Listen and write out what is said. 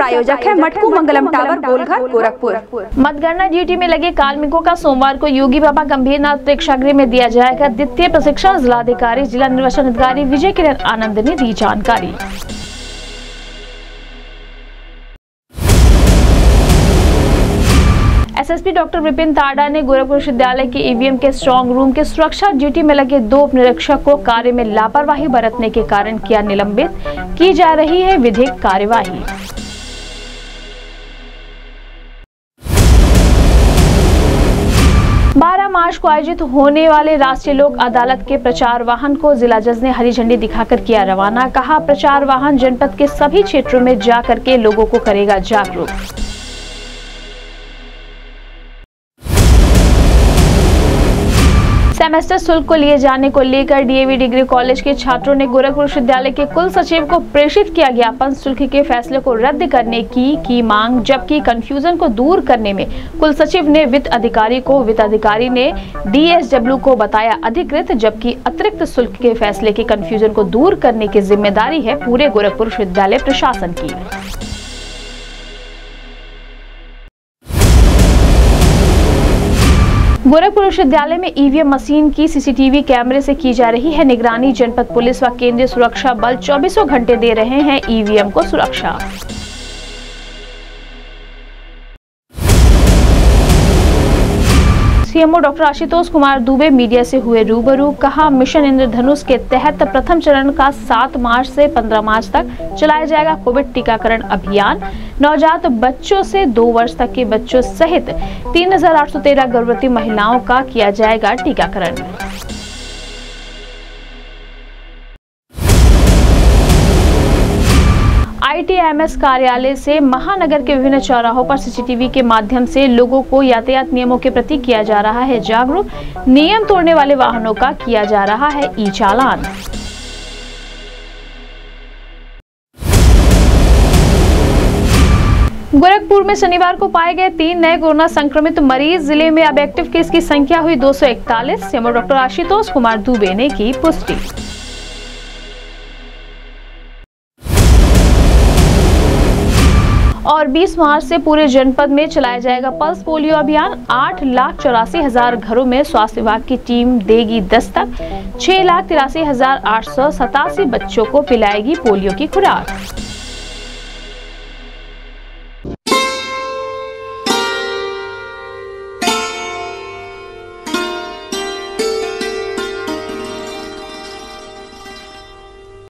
आयोजक है मटकू मंगलम टावर, गोलघर, गोरखपुर। मतगणना ड्यूटी में लगे कार्मिकों का सोमवार को योगी बाबा गंभीरनाथ प्रेक्षागृह में दिया जाएगा द्वितीय प्रशिक्षण। जिलाधिकारी जिला निर्वाचन अधिकारी विजय किरण आनंद ने दी जानकारी। एसएसपी डॉक्टर विपिन ताड़ा ने गोरखपुर विश्वविद्यालय के ईवीएम के स्ट्रांग रूम के सुरक्षा ड्यूटी में लगे 2 उपनिरीक्षक को कार्य में लापरवाही बरतने के कारण किया निलंबित। की जा रही है विधिक कार्यवाही। मार्च को आयोजित होने वाले राष्ट्रीय लोक अदालत के प्रचार वाहन को जिला जज ने हरी झंडी दिखाकर किया रवाना। कहा, प्रचार वाहन जनपद के सभी क्षेत्रों में जा करके लोगों को करेगा जागरूक। सेमेस्टर शुल्क को लिए जाने को लेकर डीएवी डिग्री कॉलेज के छात्रों ने गोरखपुर विश्वविद्यालय के कुल सचिव को प्रेषित किया ज्ञापन। शुल्क के फैसले को रद्द करने की मांग, जबकि कंफ्यूजन को दूर करने में कुल सचिव ने वित्त अधिकारी ने डीएसडब्ल्यू को बताया अधिकृत, जबकि अतिरिक्त शुल्क के फैसले के कंफ्यूजन को दूर करने की जिम्मेदारी है पूरे गोरखपुर विश्वविद्यालय प्रशासन की। गोरखपुर विश्वविद्यालय में ईवीएम मशीन की सीसीटीवी कैमरे से की जा रही है निगरानी। जनपद पुलिस व केंद्रीय सुरक्षा बल 24 घंटे दे रहे हैं ईवीएम को सुरक्षा। CMO doctor Ashutosh Kumar Dubey media से हुए रूबरू। कहा, मिशन इंद्रधनुष के तहत प्रथम चरण का 7 मार्च से 15 मार्च तक चलाया जाएगा कोविड टीकाकरण अभियान। नवजात बच्चों से 2 वर्ष तक के बच्चों सहित 3813 गर्भवती महिलाओं का किया जाएगा टीकाकरण। आईटीएमएस कार्यालय से महानगर के विभिन्न चौराहों पर सीसीटीवी के माध्यम से लोगों को यातायात नियमों के प्रति किया जा रहा है जागरूक। नियम तोड़ने वाले वाहनों का किया जा रहा है ई चालान। गोरखपुर में शनिवार को पाए गए 3 नए कोरोना संक्रमित मरीज। जिले में अब एक्टिव केस की संख्या हुई 241। सीएमओ डॉक्टर आशुतोष कुमार दुबे ने की पुष्टि। और 20 मार्च से पूरे जनपद में चलाया जाएगा पल्स पोलियो अभियान। 8,84,000 घरों में स्वास्थ्य विभाग की टीम देगी दस्तक। 6,83,887 बच्चों को पिलाएगी पोलियो की खुराक।